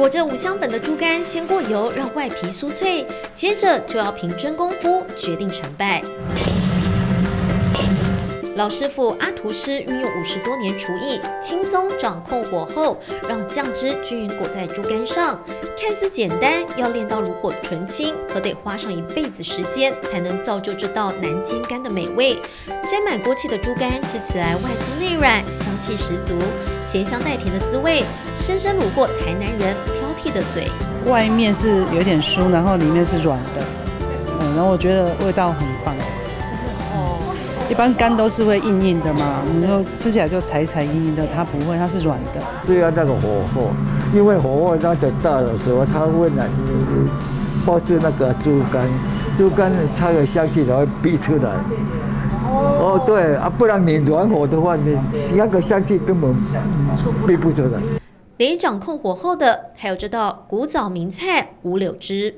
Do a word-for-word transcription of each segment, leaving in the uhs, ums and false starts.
裹着五香粉的猪肝先过油，让外皮酥脆，接着就要凭真功夫决定成败。老师傅阿图师运用五十多年厨艺，轻松掌控火候，让酱汁均匀裹在猪肝上。看似简单，要练到炉火纯青，可得花上一辈子时间，才能造就这道南煎干的美味。沾满锅气的猪肝吃起来外酥内软，香气十足，咸香带甜的滋味，深深虏获台南人挑剔的嘴。 外面是有点酥，然后里面是软的，嗯，然后我觉得味道很棒。一般干都是会硬硬的嘛，你说吃起来就柴柴硬硬的，它不会，它是软的。 只要那个火候，因为火候那个大的时候，它会来包住那个猪肝，猪肝它的香气才会逼出来。哦，对啊，不然你软火的话，你那个香气根本逼不出来。 得掌控火候的，还有这道古早名菜五柳枝。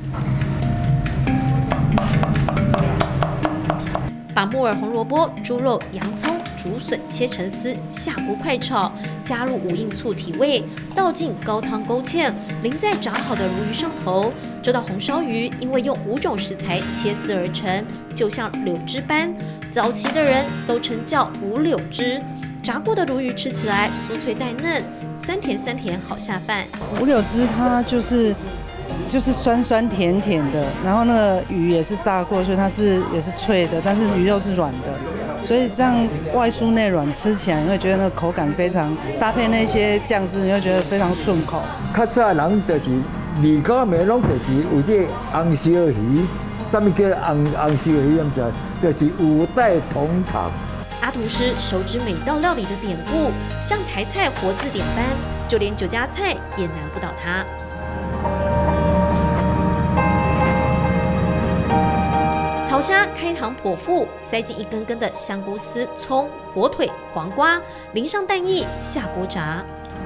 把木耳、红萝卜、猪肉、洋葱、竹笋切成丝，下锅快炒，加入五印醋提味，倒进高汤勾芡，淋在炸好的鲈鱼上头。这道红烧鱼因为用五种食材切丝而成，就像柳枝般，早期的人都称叫五柳枝。炸过的鲈鱼吃起来酥脆带嫩，酸甜酸甜好下饭。 五柳枝它就是就是酸酸甜甜的，然后那个鱼也是炸过，所以它是也是脆的，但是鱼肉是软的，所以这样外酥内软，吃起来你会觉得那个口感非常，搭配那些酱汁，你会觉得非常顺口。 较早人就是二哥面拢就是有这红烧鱼，什么叫红红烧鱼？唔知，就是五代同堂。 阿图师熟知每道料理的典故，像台菜活字典般，就连酒家菜也难不倒他。炒虾开膛破腹，塞进一根根的香菇丝、葱、火腿、黄瓜，淋上蛋液，下锅炸。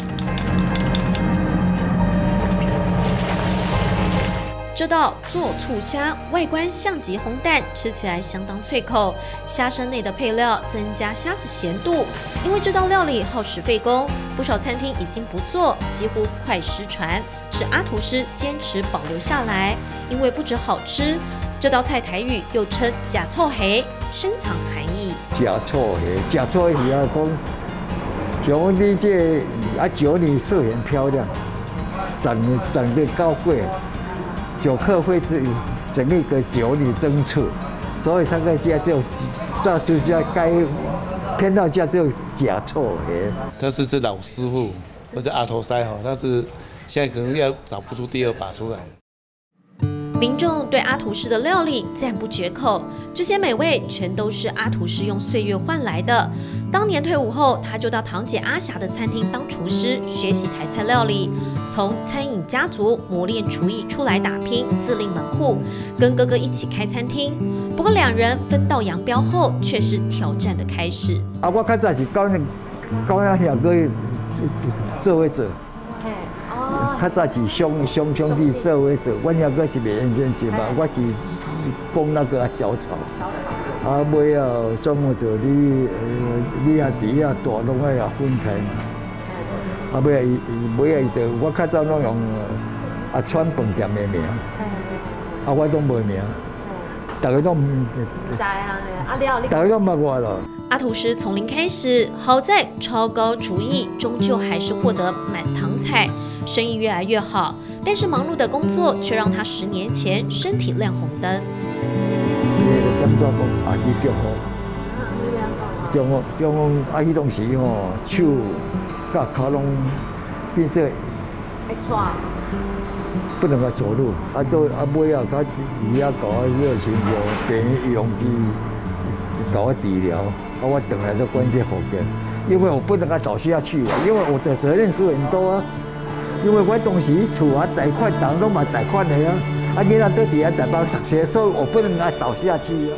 这道做醋虾外观像极烘蛋，吃起来相当脆口。虾身内的配料增加虾子咸度，因为这道料理耗时费工，不少餐厅已经不做，几乎快失传。是阿图师坚持保留下来，因为不止好吃。这道菜台语又称假臭黑，深藏含义。 假臭黑，假臭黑啊，讲像你这啊酒你色很漂亮，长长得高贵。酒客会是整个一个酒里争醋，所以他个家就造出家该偏到家就假臭黑。 他是是老师傅，或者阿头塞哈，但是现在可能要找不出第二把出来。 民众对阿图师的料理赞不绝口，这些美味全都是阿图师用岁月换来的。当年退伍后，他就到堂姐阿霞的餐厅当厨师，学习台菜料理，从餐饮家族磨练厨艺出来打拼，自立门户，跟哥哥一起开餐厅。不过两人分道扬镳后，却是挑战的开始。 啊，我较早是教教那两个做伙做。较早是兄兄兄弟做伙做，阮两个是袂认真是嘛，我是供那个小炒。小炒。啊，尾啊，专门做你呃，你啊底啊大拢爱啊分开嘛。啊，尾啊伊伊尾啊伊就我较早拢用啊川饭店的名，啊我拢无名，大家都唔知啊，啊了你。 大家都捌我了。 阿图师从零开始，好在超高厨艺，终究还是获得满堂彩，生意越来越好。但是忙碌的工作却让他十年前身体亮红灯。 感觉讲啊，去中午，中午中午啊，迄当时吼手甲脚拢变做会喘，不能够走路，啊都啊尾啊，甲伊啊搞啊热情就病医用去搞我治疗。啊，我等来都关键好的，因为我不能够倒下去，因为我的责任是很多啊。因为我当时厝啊贷款人拢嘛贷款的啊，啊囡仔都伫遐台北读书，所以我不能够倒下去啊。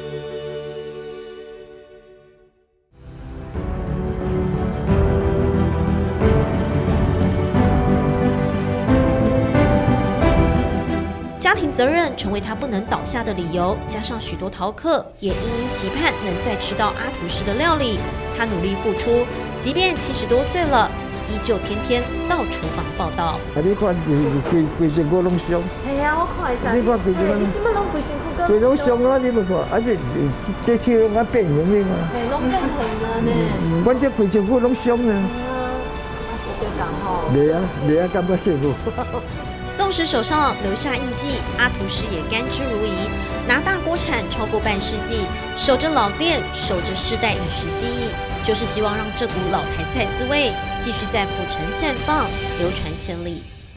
家庭责任成为他不能倒下的理由，加上许多饕客也殷殷期盼能再吃到阿图师的料理。他努力付出，即便七十多岁了， 依旧天天到厨房报道。 啊，你看规规身躯拢伤。 系啊，我看一下。 你看规身躯。 你即摆拢规身躯个。 规拢伤啊！你无看，啊这这手拢啊变形的嘛。 嘿，拢变形了呢。 嗯，阮这规身躯拢伤啊。 啊，是小讲吼。 袂啊，袂啊，感觉辛苦。 纵使手上留下印记，阿图师也甘之如饴。拿大锅铲超过半世纪，守着老店，守着世代饮食记忆，就是希望让这股老台菜滋味继续在府城绽放，流传千里。